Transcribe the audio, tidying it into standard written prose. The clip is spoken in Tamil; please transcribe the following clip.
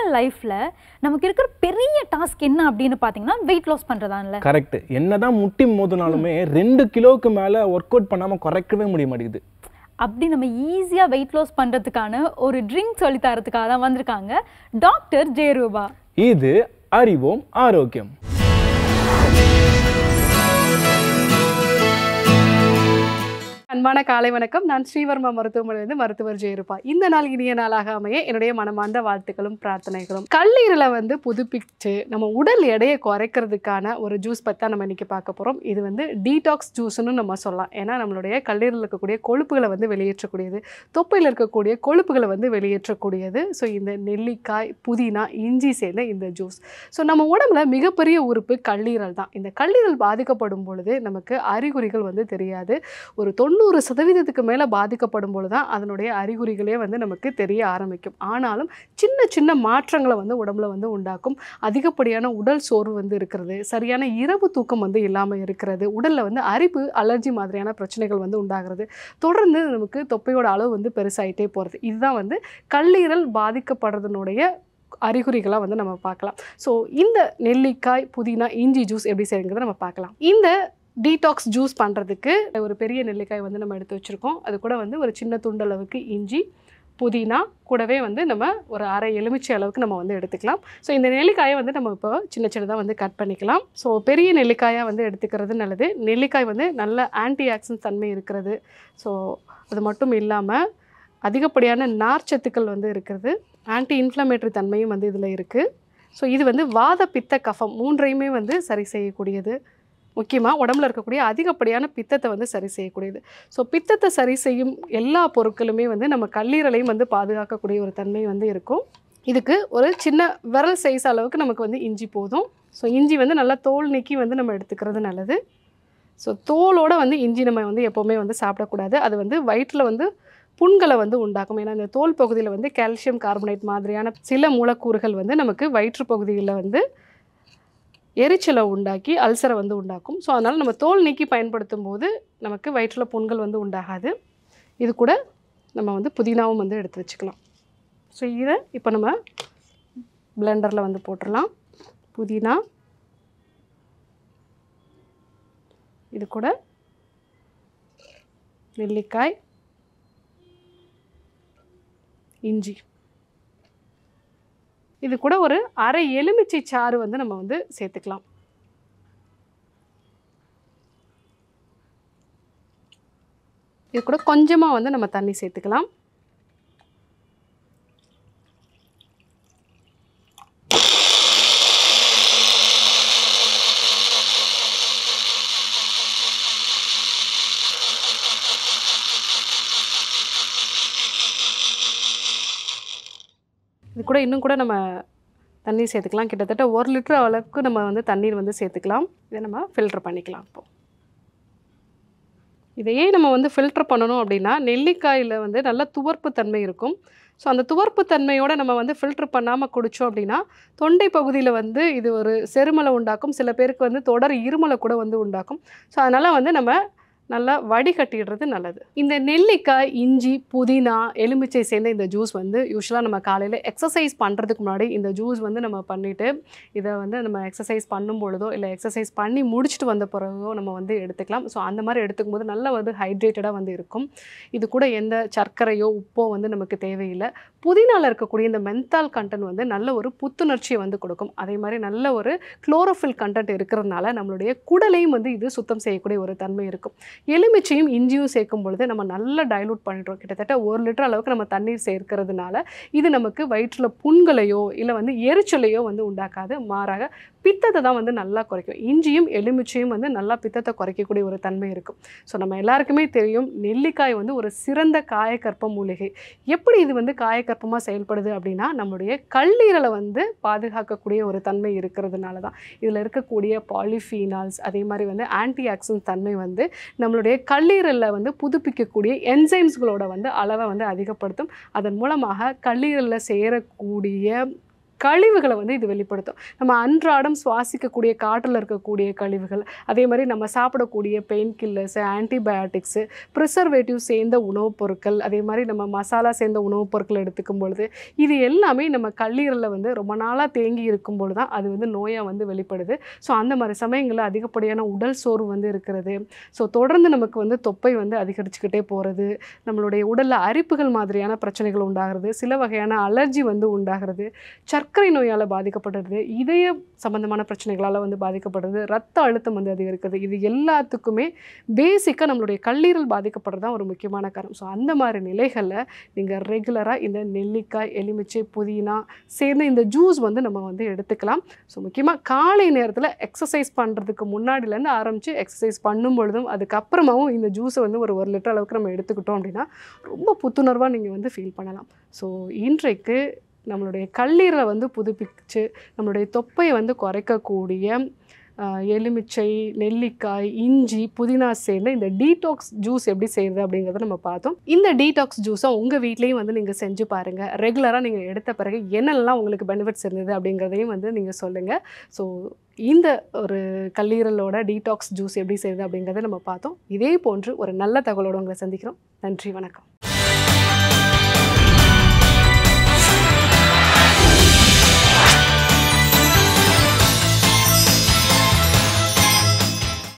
லைஃப்ல நமக்கு இருக்கிற பெரிய டாஸ்க் என்ன அப்படின்னு பாத்தீங்கன்னா வெயிட் லாஸ் பண்றதான்ல. கரெக்ட். என்னதான் முட்டி மோதினாலுமே 2 கிலோக்கு மேல ஒர்க் அவுட் பண்ணாம குறைக்கவே முடிய மாட்டேங்குது. அப்படி நம்ம ஈஸியா வெயிட் லாஸ் பண்றதுக்கான ஒரு ட்ரிங்க் சொல்லி தரதுக்காக தான் வந்திருக்காங்க டாக்டர் ஜெயரூபா. இது அறிவோம் ஆரோக்கியம். அன்பான காலை வணக்கம். நான் ஸ்ரீவர்மா மருத்துவமனையிலிருந்து மருத்துவர் ஜெயரூபா. இந்த நாள் இனிய நாளாக அமைய என்னுடைய மனமார்ந்த வாழ்த்துக்களும் பிரார்த்தனைகளும். கல்லீரலை புதுப்பிச்சு நம்ம உடல் எடையை குறைக்கிறதுக்கான ஒரு ஜூஸ் பற்றி தான் நம்ம இன்னைக்கு பார்க்க போகிறோம். இது டீடாக்ஸ் ஜூஸ்ன்னு நம்ம சொல்லலாம். ஏன்னா நம்மளுடைய கல்லீரலில் இருக்கக்கூடிய கொழுப்புகளை வெளியேற்றக்கூடியது, தொப்பையில் இருக்கக்கூடிய கொழுப்புகளை வெளியேற்றக்கூடியது. ஸோ இந்த நெல்லிக்காய், புதினா, இஞ்சி சேர்ந்த இந்த ஜூஸ். ஸோ நம்ம உடம்புல மிகப்பெரிய உறுப்பு கல்லீரல் தான். இந்த கல்லீரல் பாதிக்கப்படும் பொழுது நமக்கு அறிகுறிகள் தெரியாது. ஒரு 90% மேலே பாதிக்கப்படும் பொழுது தான் அதனுடைய அறிகுறிகளே நமக்கு தெரிய ஆரம்பிக்கும். ஆனாலும் சின்ன சின்ன மாற்றங்களை உடம்புல உண்டாக்கும். அதிகப்படியான உடல் சோர்வு இருக்கிறது, சரியான இரவு தூக்கம் இல்லாமல் இருக்கிறது, உடலில் அரிப்பு, அலர்ஜி மாதிரியான பிரச்சனைகள் உண்டாகிறது, தொடர்ந்து நமக்கு தொப்பையோட அளவு பெருசாயிட்டே போகிறது. இதுதான் கல்லீரல் பாதிக்கப்படுறதுனுடைய அறிகுறிகளாக நம்ம பார்க்கலாம். ஸோ இந்த நெல்லிக்காய், புதினா, இஞ்சி ஜூஸ் எப்படி செய்யுங்கிறத நம்ம பார்க்கலாம். இந்த டீடாக்ஸ் ஜூஸ் பண்ணுறதுக்கு ஒரு பெரிய நெல்லிக்காய் நம்ம எடுத்து வச்சுருக்கோம். அது கூட ஒரு சின்ன துண்டளவுக்கு இஞ்சி, புதினா, கூடவே நம்ம ஒரு அரை எலுமிச்சை அளவுக்கு நம்ம எடுத்துக்கலாம். ஸோ இந்த நெல்லிக்காயை நம்ம இப்போ சின்ன சின்னதாக கட் பண்ணிக்கலாம். ஸோ பெரிய நெல்லிக்காயாக எடுத்துக்கிறது நல்லது. நெல்லிக்காய் நல்ல ஆன்டி ஆக்சிடென்ட் தன்மை இருக்கிறது. ஸோ அது மட்டும் இல்லாமல் அதிகப்படியான நார்ச்சத்துக்கள் இருக்கிறது, ஆன்டி இன்ஃப்ளமேட்டரி தன்மையும் இதில் இருக்குது. ஸோ இது வாத, பித்த, கஃபம் மூன்றையுமே சரி செய்யக்கூடியது. முக்கியமாக உடம்புல இருக்கக்கூடிய அதிகப்படியான பித்தத்தை சரி செய்யக்கூடியது. ஸோ பித்தத்தை சரி செய்யும் எல்லா பொருட்களுமே நம்ம கல்லீரலையும் பாதுகாக்கக்கூடிய ஒரு தன்மை இருக்கும். இதுக்கு ஒரு சின்ன விரல் சைஸ் அளவுக்கு நமக்கு இஞ்சி போதும். ஸோ இஞ்சி நல்லா தோல் நீக்கி நம்ம எடுத்துக்கிறது நல்லது. ஸோ தோலோட இஞ்சி நம்ம எப்போவுமே சாப்பிடக்கூடாது. அது வயிற்றில் புண்களை உண்டாக்கும். ஏன்னா இந்த தோல் பகுதியில் கால்சியம் கார்பனேட் மாதிரியான சில மூலக்கூறுகள் நமக்கு வயிற்று பகுதியில் எரிச்சலை உண்டாக்கி அல்சரை உண்டாக்கும். ஸோ அதனால் நம்ம தோல் நீக்கி பயன்படுத்தும் போது நமக்கு வயிற்றில் புண்கள் உண்டாகாது. இது கூட நம்ம புதினாவும் எடுத்து வச்சுக்கலாம். ஸோ இதை இப்போ நம்ம பிளெண்டரில் போட்டுடலாம். புதினா, இது கூட நெல்லிக்காய், இஞ்சி, இது கூட ஒரு அரை எலுமிச்சை சாறு நம்ம சேர்த்துக்கலாம். இது கூட கொஞ்சமாக நம்ம தண்ணி சேர்த்துக்கலாம். இது கூட இன்னும் கூட நம்ம தண்ணி சேர்த்துக்கலாம். கிட்டத்தட்ட 1 லிட்டர் அளவுக்கு நம்ம தண்ணீர் சேர்த்துக்கலாம். இதை நம்ம ஃபில்டர் பண்ணிக்கலாம். இப்போது இதையே நம்ம ஃபில்டர் பண்ணணும் அப்படின்னா நெல்லிக்காயில் நல்ல துவர்ப்பு தன்மை இருக்கும். ஸோ அந்த துவர்ப்பு தன்மையோடு நம்ம ஃபில்டர் பண்ணாமல் குடித்தோம் அப்படின்னா தொண்டை பகுதியில் இது ஒரு செருமலை உண்டாக்கும். சில பேருக்கு தொடர் இருமலை கூட உண்டாக்கும். ஸோ அதனால் நம்ம நல்லா வடிகட்டிடுறது நல்லது. இந்த நெல்லிக்காய், இஞ்சி, புதினா, எலுமிச்சை சேர்ந்த இந்த ஜூஸ் யூஸ்வலாக நம்ம காலையில் எக்ஸசைஸ் பண்ணுறதுக்கு முன்னாடி இந்த ஜூஸ் நம்ம பண்ணிவிட்டு இதை நம்ம எக்ஸசைஸ் பண்ணும் பொழுதோ இல்லை எக்ஸசைஸ் பண்ணி முடிச்சுட்டு வந்த பிறகோ நம்ம எடுத்துக்கலாம். ஸோ அந்த மாதிரி எடுத்துக்கும் போது நல்ல ஹைட்ரேட்டடாக இருக்கும். இது கூட எந்த சர்க்கரையோ உப்போ நமக்கு தேவையில்லை. புதினாவில் இருக்கக்கூடிய இந்த மென்தால் கண்டென்ட் நல்ல ஒரு புத்துணர்ச்சியை கொடுக்கும். அதே மாதிரி நல்ல ஒரு குளோரோஃபில் கண்டென்ட் இருக்கிறதுனால நம்மளுடைய குடலையும் இது சுத்தம் செய்யக்கூடிய ஒரு தன்மை இருக்கும். எலுமிச்சையும் இஞ்சியும் சேர்க்கும் பொழுது நம்ம நல்லா டைலூட் பண்ணிடுறோம். கிட்டத்தட்ட 1 லிட்டர் அளவுக்கு நம்ம தண்ணீர் சேர்க்கிறதுனால இது நமக்கு வயிற்றில் புண்களையோ இல்லை எரிச்சலையோ உண்டாக்காது. மாறாக பித்தத்தை தான் நல்லா குறைக்கும். இஞ்சியும் எலுமிச்சையும் நல்லா பித்தத்தை குறைக்கக்கூடிய ஒரு தன்மை இருக்கும். ஸோ நம்ம எல்லாருக்குமே தெரியும் நெல்லிக்காய் ஒரு சிறந்த காயக்கற்ப மூலிகை. எப்படி இது காயக்கற்பமாக செயல்படுது அப்படின்னா நம்மளுடைய கல்லீரலை பாதுகாக்கக்கூடிய ஒரு தன்மை இருக்கிறதுனால தான். இதில் இருக்கக்கூடிய பாலிஃபீனால்ஸ், அதே மாதிரி ஆன்டி ஆக்சிடென்ட் தன்மை நம்மளுடைய கல்லீரலில் புதுப்பிக்கக்கூடிய என்சைம்ஸ்களோட அளவை அதிகப்படுத்தும். அதன் மூலமாக கல்லீரலில் சேரக்கூடிய கழிவுகளை வந்து இது வெளிப்படுத்தும். நம்ம அன்றாடம் சுவாசிக்கக்கூடிய காற்றில் இருக்கக்கூடிய கழிவுகள், அதே மாதிரி நம்ம சாப்பிடக்கூடிய பெயின் கில்லர்ஸு, ஆன்டிபயாட்டிக்ஸு, ப்ரிசர்வேட்டிவ் சேர்ந்த உணவுப் பொருட்கள், அதே மாதிரி நம்ம மசாலா சேர்ந்த உணவுப் பொருட்கள் எடுத்துக்கும் பொழுது இது எல்லாமே நம்ம கல்லீரலில் வந்து ரொம்ப நாளாக தேங்கி இருக்கும் பொழுது தான் அது வந்து நோயாக வந்து வெளிப்படுது. ஸோ அந்த மாதிரி சமயங்களில் அதிகப்படியான உடல் சோர்வு வந்து இருக்கிறது. ஸோ தொடர்ந்து நமக்கு வந்து தொப்பை வந்து அதிகரிச்சுக்கிட்டே போகிறது, நம்மளுடைய உடலில் அரிப்புகள் மாதிரியான பிரச்சனைகள் உண்டாகிறது, சில வகையான அலர்ஜி வந்து உண்டாகிறது, சர்க்கரை நோயால் பாதிக்கப்படுறது, இதய சம்பந்தமான பிரச்சனைகளால் வந்து பாதிக்கப்படுறது, ரத்த அழுத்தம் வந்து அதிகரிக்கிறது. இது எல்லாத்துக்குமே பேசிக்காக நம்மளுடைய கல்லீரல் பாதிக்கப்படுறது தான் ஒரு முக்கியமான காரணம். ஸோ அந்த மாதிரி நிலைகளில் நீங்கள் ரெகுலராக இந்த நெல்லிக்காய், எலுமிச்சை, புதினா சேர்ந்து இந்த ஜூஸ் வந்து நம்ம வந்து எடுத்துக்கலாம். ஸோ முக்கியமாக காலை நேரத்தில் எக்ஸசைஸ் பண்ணுறதுக்கு முன்னாடிலேருந்து ஆரம்பித்து எக்ஸசைஸ் பண்ணும் பொழுதும் அதுக்கப்புறமாவும் இந்த ஜூஸை வந்து ஒரு 1 லிட்டர் அளவுக்கு நம்ம எடுத்துக்கிட்டோம் அப்படின்னா ரொம்ப புத்துணர்வாக நீங்கள் வந்து ஃபீல் பண்ணலாம். ஸோ இன்றைக்கு நம்மளுடைய கல்லீரலை வந்து புதுப்பிச்சு நம்மளுடைய தொப்பையை வந்து குறைக்கக்கூடிய எலுமிச்சை, நெல்லிக்காய், இஞ்சி, புதினா சேர்ந்து இந்த டீடாக்ஸ் ஜூஸ் எப்படி செய்யுது அப்படிங்கிறத நம்ம பார்த்தோம். இந்த டீடாக்ஸ் ஜூஸை உங்கள் வீட்லேயும் வந்து நீங்கள் செஞ்சு பாருங்கள். ரெகுலராக நீங்கள் எடுத்த பிறகு என்னெல்லாம் உங்களுக்கு பெனிஃபிட்ஸ் இருந்தது அப்படிங்கிறதையும் வந்து நீங்கள் சொல்லுங்கள். ஸோ இந்த ஒரு கல்லீரலோட டீடாக்ஸ் ஜூஸ் எப்படி செய்யுது அப்படிங்கிறத நம்ம பார்த்தோம். இதே போன்று ஒரு நல்ல தகவலோடு உங்களை சந்திக்கிறோம். நன்றி, வணக்கம்.